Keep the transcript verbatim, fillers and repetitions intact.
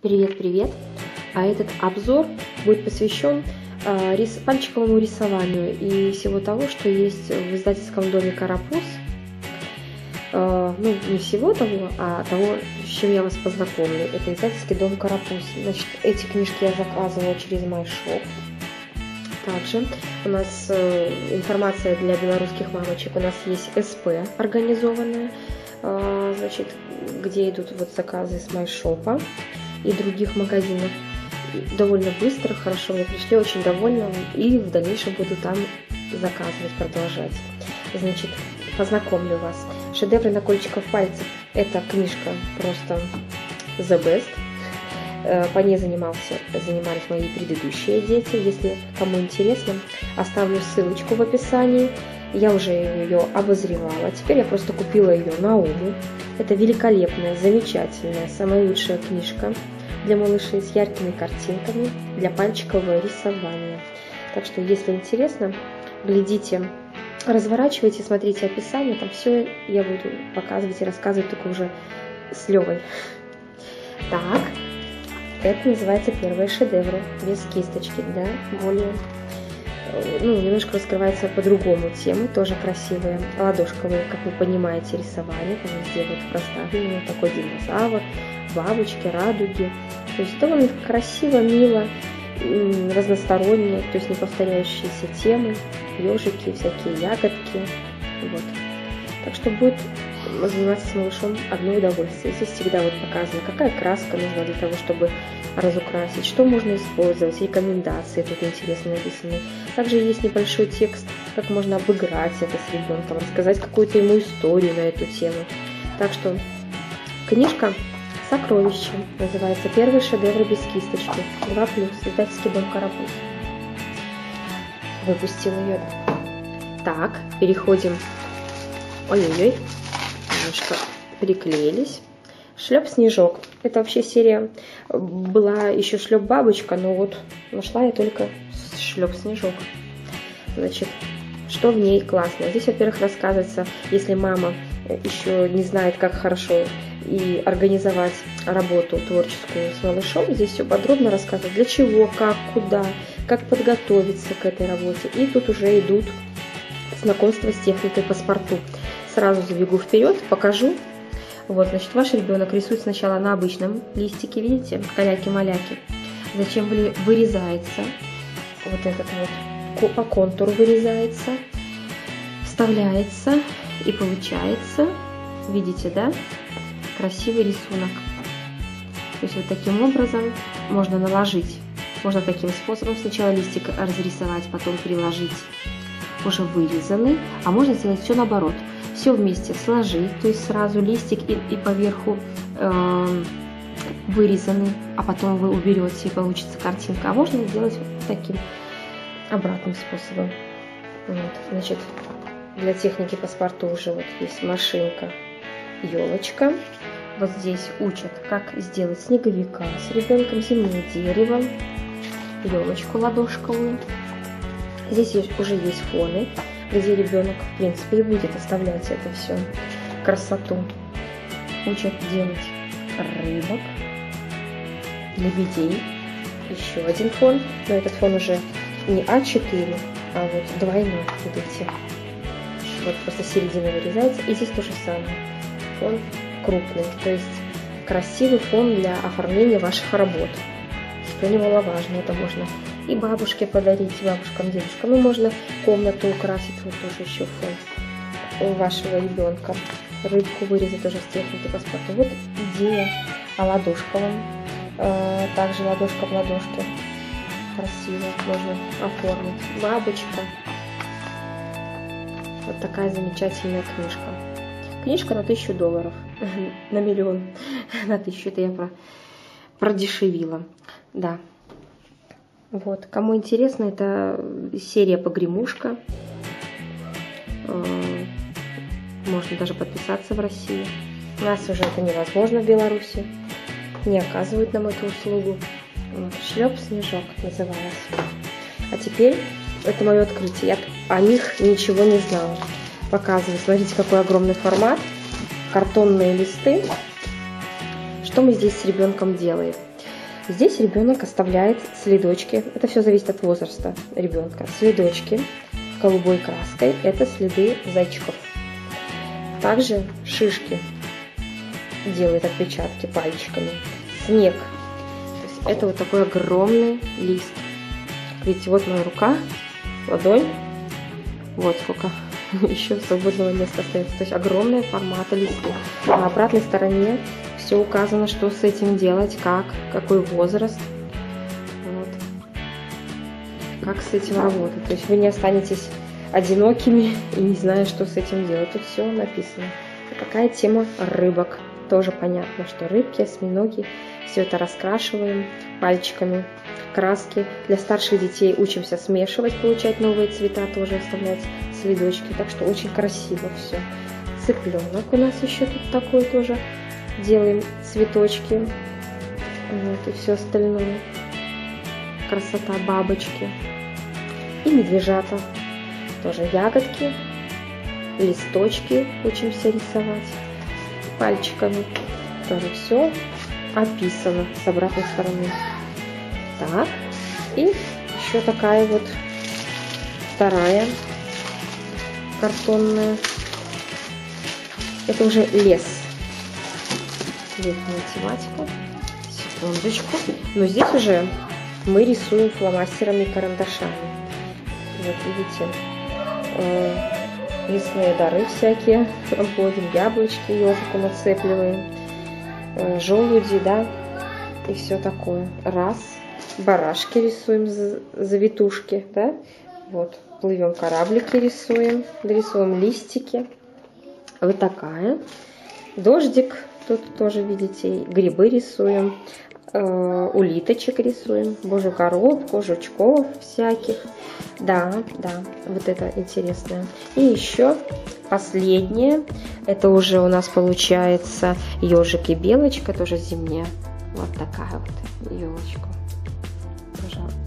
Привет-привет! А этот обзор будет посвящен э, рис... пальчиковому рисованию и всего того, что есть в издательском доме «Карапуз». Э, ну, не всего того, а того, с чем я вас познакомлю. Это издательский дом «Карапуз». Значит, эти книжки я заказывала через MyShop. Также у нас э, информация для белорусских мамочек. У нас есть СП организованная, э, значит, где идут вот заказы с MyShop и других магазинов. Довольно быстро, хорошо мне пришли, очень довольна, и в дальнейшем буду там заказывать, продолжать. Значит, познакомлю вас. «Шедевры на кончиках пальцев» – это книжка просто the best. По ней занимался, занимались мои предыдущие дети. Если кому интересно, оставлю ссылочку в описании. Я уже ее обозревала. Теперь я просто купила ее на Ому. Это великолепная, замечательная, самая лучшая книжка для малышей с яркими картинками для пальчикового рисования. Так что, если интересно, глядите, разворачивайте, смотрите описание. Там все я буду показывать и рассказывать только уже с Левой. Так, это называется «Первые шедевры» без кисточки, да, более... Ну, немножко раскрывается по-другому темы, тоже красивые, ладошковые, как вы понимаете, рисование. Там везде вот проставлено такой динозавр, бабочки, радуги. То есть довольно красиво, мило, разносторонние, то есть не повторяющиеся темы, ежики, всякие ягодки. Вот. Так что будет заниматься с малышом одно удовольствие. Здесь всегда вот показано, какая краска нужна для того, чтобы разукрасить, что можно использовать, рекомендации тут интересно написаны. Также есть небольшой текст, как можно обыграть это с ребенком, рассказать какую-то ему историю на эту тему. Так что книжка «Сокровище» называется «Первые шедевры без кисточки». два плюс, издательский дом «Карапуз». Выпустил ее. Так, переходим. Ой-ой-ой, немножко приклеились. Шлеп-снежок. Это вообще серия была еще шлеп-бабочка, но вот нашла я только шлеп-снежок. Значит, что в ней классно? Здесь, во-первых, рассказывается, если мама еще не знает, как хорошо и организовать работу творческую с малышом, здесь все подробно рассказывают, для чего, как, куда, как подготовиться к этой работе. И тут уже идут знакомства с техникой паспорту. Сразу забегу вперед, покажу. Вот, значит, ваш ребенок рисует сначала на обычном листике, видите, каляки-маляки. Затем вырезается, вот этот вот по контуру вырезается, вставляется и получается, видите, да, красивый рисунок. То есть вот таким образом можно наложить, можно таким способом сначала листик разрисовать, потом приложить уже вырезанный, а можно сделать все наоборот. Все вместе сложить, то есть сразу листик и, и поверху э, вырезанный, а потом вы уберете и получится картинка. А можно сделать вот таким обратным способом. Вот, значит, для техники паспорту уже вот есть машинка, елочка. Вот здесь учат, как сделать снеговика с ребенком, зимнее дерево, елочку ладошковую. Здесь уже есть фоны, где ребенок, в принципе, и будет оставлять это все, красоту. Учат делать рыбок, лебедей. Еще один фон, но этот фон уже не а четыре, а вот двойной, видите. Вот просто середина вырезается, и здесь то же самое. Фон крупный, то есть красивый фон для оформления ваших работ. Что немаловажно, это можно и бабушке подарить, бабушкам, дедушкам. Ну, можно комнату украсить, вот тоже еще фон у вашего ребенка. Рыбку вырезать тоже с техники паспорта. Вот идея о ладошковом. Э, также ладошка в ладошке. Красиво можно оформить. Бабочка. Вот такая замечательная книжка. Книжка на тысячу долларов. На миллион. На тысячу. Это я про... продешевила. Да. Вот. Кому интересно, это серия «Погремушка». Можно даже подписаться в России. У нас уже это невозможно в Беларуси. Не оказывают нам эту услугу. Вот. «Шлеп-снежок» называлась. А теперь это мое открытие. Я о них ничего не знала. Показываю. Смотрите, какой огромный формат. Картонные листы. Что мы здесь с ребенком делаем? Здесь ребенок оставляет следочки. Это все зависит от возраста ребенка. Следочки голубой краской – это следы зайчиков. Также шишки делает отпечатки пальчиками. Снег. То есть это вот такой огромный лист. Видите, вот моя рука, ладонь. Вот сколько еще свободного места остается. То есть огромные форматы листы. На обратной стороне все указано, что с этим делать, как, какой возраст. Вот. Как с этим работать. То есть вы не останетесь одинокими и не зная, что с этим делать. Тут все написано. Какая тема рыбок. Тоже понятно, что рыбки, осьминоги. Все это раскрашиваем пальчиками. Краски. Для старших детей учимся смешивать, получать новые цвета, тоже оставлять следочки. Так что очень красиво все. Цыпленок у нас еще тут такой тоже. Делаем цветочки. Вот, и все остальное. Красота, бабочки. И медвежата. Тоже ягодки, листочки учимся рисовать пальчиками. Тоже все описано с обратной стороны. Так, и еще такая вот вторая картонная. Это уже лес. Летняя тематика. Секундочку. Но здесь уже мы рисуем фломастерами и карандашами. Вот видите, э, лесные дары всякие обводим, яблочки ежику нацепливаем, э, желуди, да, и все такое. Раз. Барашки рисуем, завитушки, да. Вот, плывем, кораблики рисуем, дорисуем листики. Вот такая. Дождик, тут тоже видите, грибы рисуем, э, улиточек рисуем, божью коробку, жучков всяких. Да, да, вот это интересное. И еще последнее, это уже у нас получается ежик и белочка, тоже зимняя. Вот такая вот елочка. Пожалуйста.